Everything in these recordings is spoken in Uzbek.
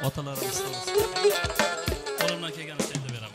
otalarimiz sağ olsun. Qo'limdan kelganicha aytib beraman.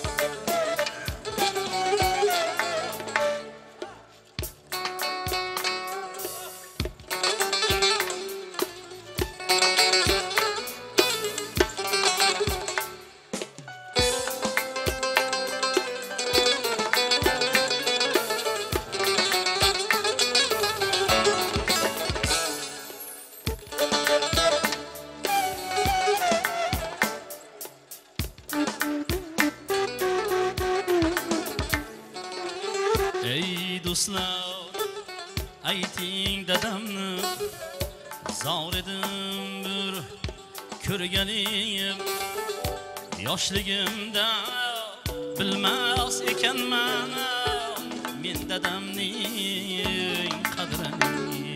Ey do'stlar, ayting dadamni, zor edim bir ko'rganim. Yoshligimda bilmas ekanman men dadamning qadrini.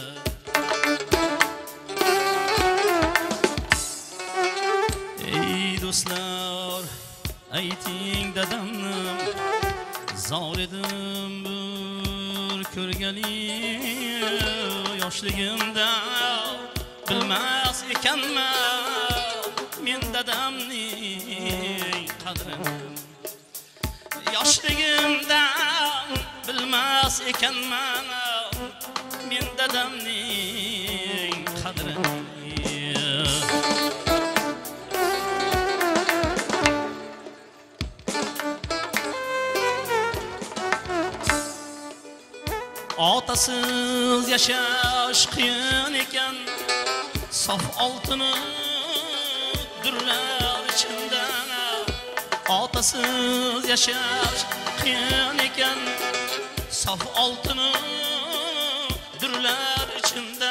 Ey do'stlar, ayting dadamni, zor edim bir ko'rganim. Yoshligimda bilmas ekanman men dadamning qadrini. Yoshligimda bilmas ekanman men dadamning qadrini. Otasiz yashash qiyin ekan, sof oltini durlar ichida. Otasiz yashash qiyin ekan, sof oltini durlar ichida.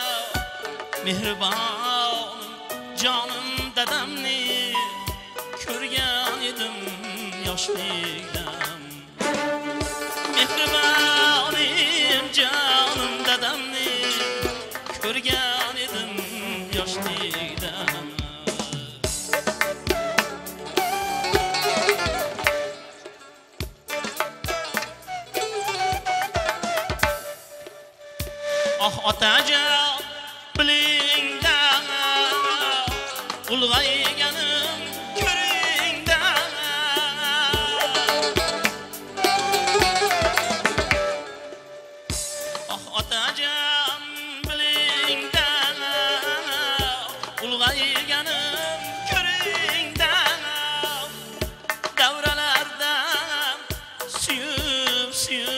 Mehribon jonim dadamni ko'rgan edim yoshlikda. Mehribonim jonim dadamni ko'rgan edim yoshlikda. Oh otajon bilingda, ulg'ayganim ko'ringda. Otajon bilingda, ulg'ayganim ko'ringda. Davralarda suyib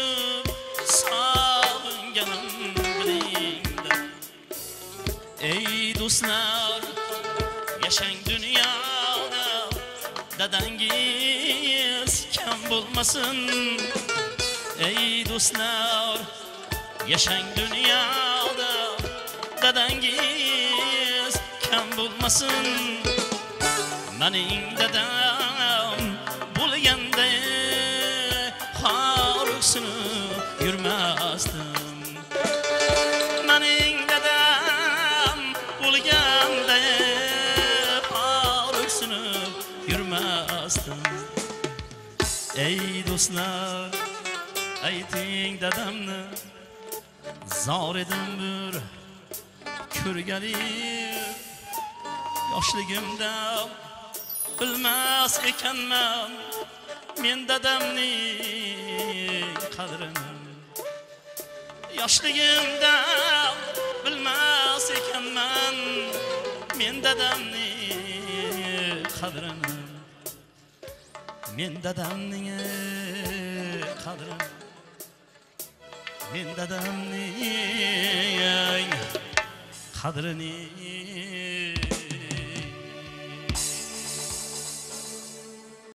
sog'inganim bilingda. Ey do'stlar, yashang dunyoda, dadangiz kam bo'lmasin. Ey do'stlar, yashang dunyoda, dadangiz kam bo'lmasin. Mening dadam bo'lganda xor o'ksinib yurmasdim. Mening dadam bo'lganda xor o'ksinib yurmasdim. Ey do'stlar, ayting dadamni, zor edim bir ko'rganim. Yoshligimda bilmas ekanman men dadamning qadrini. Yoshligimda bilmas ekanman men dadamning qadrini. Men dadamning qadrini. Men dadamning qadrini